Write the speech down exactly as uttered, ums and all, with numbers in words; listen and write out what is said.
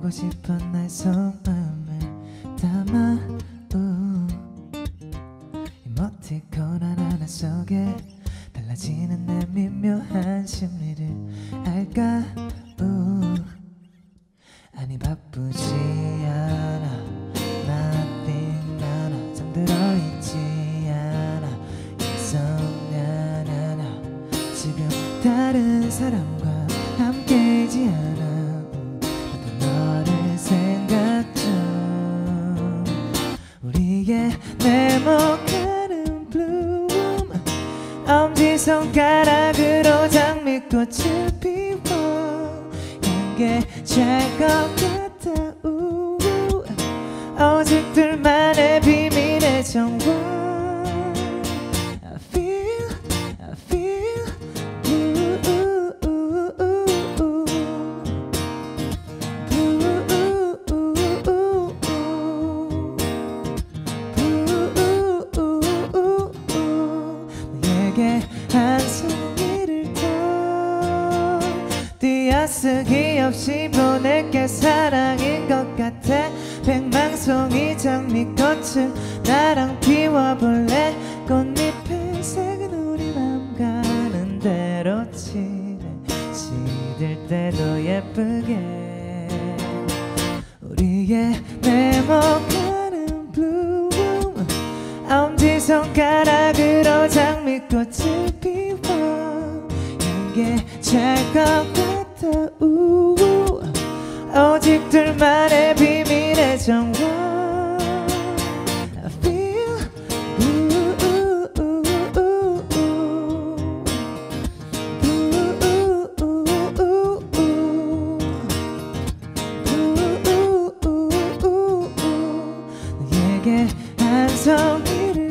보고 싶어 나의 속마음을 담아 이모티콘 하나하나 속에 달라지는 내 미묘한 심리를 알까 우. 아니 바쁘지 않아 nothing 나나 잠들어 있지 않아 insomnia 지금 다른 사람과 함께이지 않아 나도 너를 생각 중 우리의 네모가는 bloom 엄지손가락으로 장미꽃을 피워 향기에 찰것 같아 우 오직 둘만의 비밀의 정원 I feel I feel blue 너에게 한 송이를 더 띄어쓰기 없이 보낼게 사랑인 것 같아 백망송이 장미꽃을 나랑 피워볼래 꽃잎의 색은 우리 맘 가는 대로 칠해 시들 때도 예쁘게 우리의 네모가는 bloom 엄지손가락으로 장미꽃을 피워 향기에 찰것 같아 우 오직 둘만의 비밀의 정원 I feel blue 너에게 한 송이를